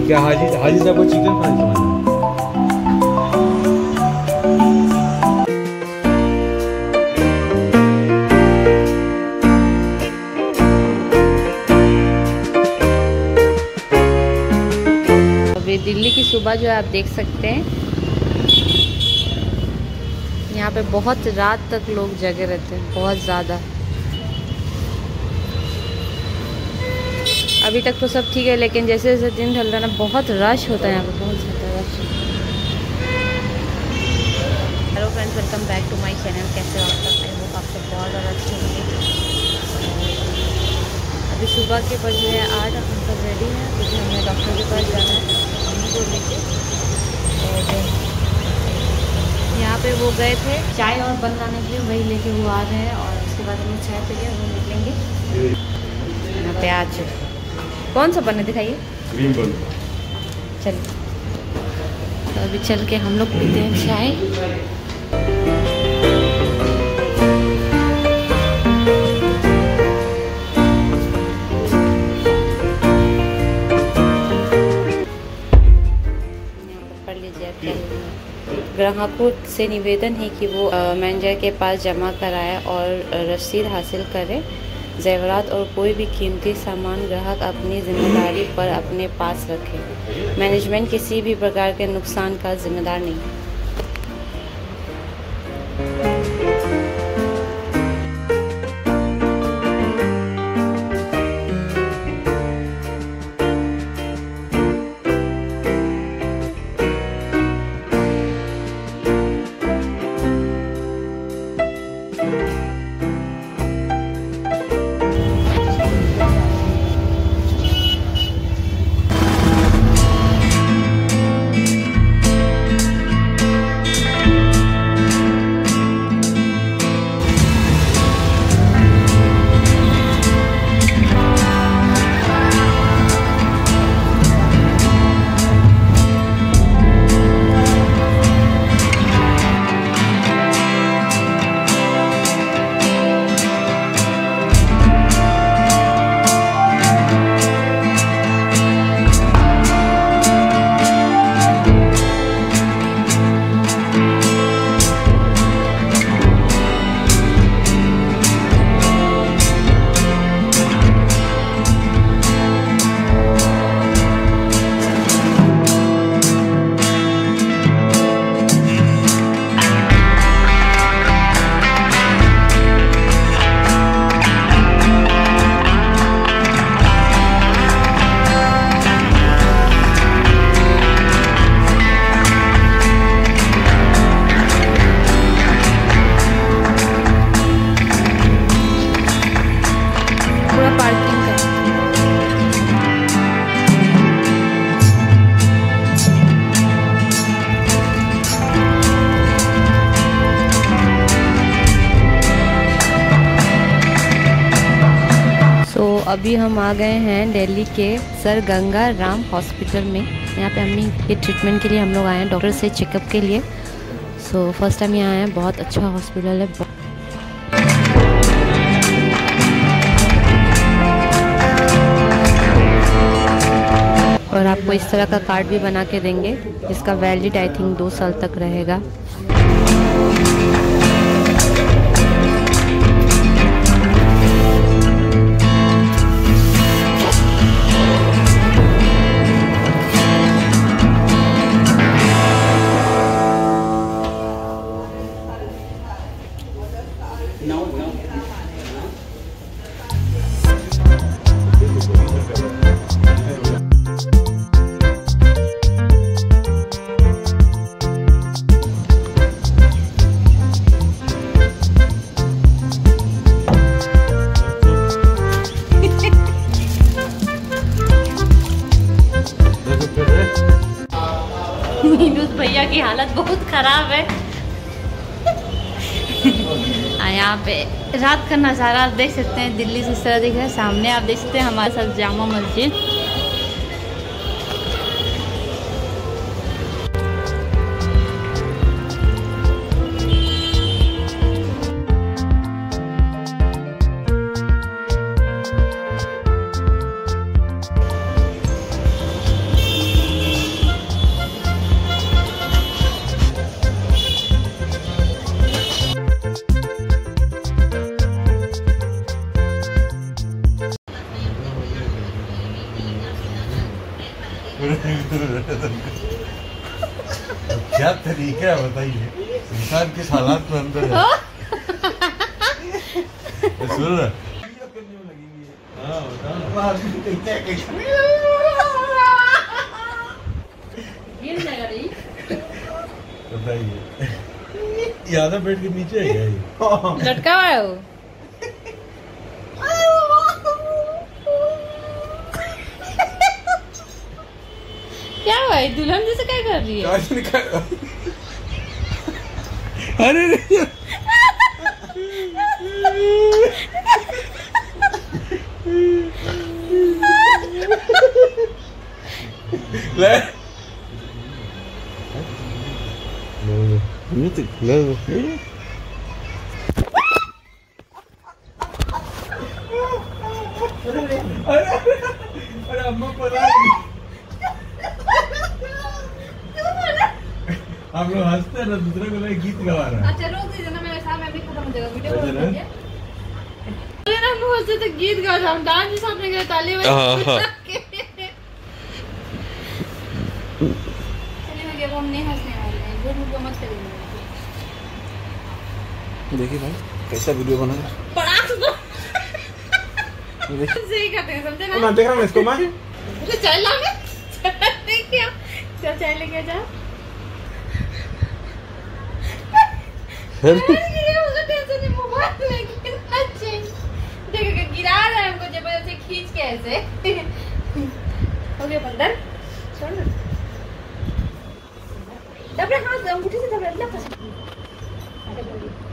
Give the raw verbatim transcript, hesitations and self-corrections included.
क्या हाजी हाजी साहब को चिकन फ्राई समझ अभी दिल्ली की सुबह जो है आप देख सकते हैं, यहाँ पे बहुत रात तक लोग जगे रहते हैं, बहुत ज़्यादा। अभी तक तो सब ठीक है, लेकिन जैसे जैसे दिन ढल रहा है ना, बहुत रश होता है यहाँ पे, बहुत ज़्यादा rush. Hello friends, welcome back to my channel. कैसे हो आप सब? आई होप आप सब बहुत ज़्यादा अच्छे होंगे। अभी सुबह के बज रहे हैं आठ, हम सब रेडी हैं क्योंकि हमें डॉक्टर के पास जाना है मम्मी को लेके। और यहाँ पे वो गए थे चाय और बन लाने के लिए, वही लेके वो आ रहे हैं और उसके बाद हमें चाय पी के वो निकलेंगे। यहाँ पे आज कौन सा बन है दिखाइए? ग्रीन बन। चलिए, तो अभी चल के हम लोग पीते हैं चाय। पढ़ लीजिए। ग्राहकों से निवेदन है कि वो मैनेजर के पास जमा कराएं और रसीद हासिल करें। ज़ेवरात और कोई भी कीमती सामान ग्राहक अपनी जिम्मेदारी पर अपने पास रखें। मैनेजमेंट किसी भी प्रकार के नुकसान का जिम्मेदार नहीं है। तो अभी हम आ गए हैं दिल्ली के सर गंगा राम हॉस्पिटल में। यहाँ पे अम्मी के ट्रीटमेंट के लिए हम लोग आए हैं, डॉक्टर से चेकअप के लिए। सो फर्स्ट टाइम यहाँ आए हैं, बहुत अच्छा हॉस्पिटल है। और आपको इस तरह का कार्ड भी बना के देंगे, जिसका वैलिड आई थिंक दो साल तक रहेगा। नीनूस भैया की हालत बहुत खराब है। यहाँ पे रात का नज़ारा आप देख सकते हैं, दिल्ली से इस तरह दिख रहा है। सामने आप देख सकते हैं हमारे साथ जामा मस्जिद। क्या तरीका है बताइए, इंसान किस हालात में अंदर है। सुन रहा हाँ बताइए, यादा बेड के नीचे है क्या ये? लटका हुआ है वो। क्या हुआ है? दुल्हन जैसे क्या कर रही है? अरे ले ले अरे अम्मा पता आप लोग हंसते हैं ना, दूसरे को गीत गवा रहा है। अच्छा रोक दीजिए ना, मेरे सामने अभी खत्म हो जाएगा वीडियो। बोले ना हम हंसते तो गीत गा रहा हूँ, डांस भी सामने गए, ताली बजा के। चलिए अब हम नहीं हंसने वाले हैं, वो वीडियो मत करिए। देखिए भाई कैसा वीडियो बना है, पड़ाक दो सही करते हैं, समझे ना? मैं देख रहा हूँ इसको। मैं तो चाय लाने देखिए, चल चाय लेके जा। टेंशन मोबाइल लेके देखिए गिरा रहा है हमको जबरदस्ती खींच के ऐसे। हो गया बंदर, छोड़ ना दबड़े हाथ अंगूठी से दबड़े।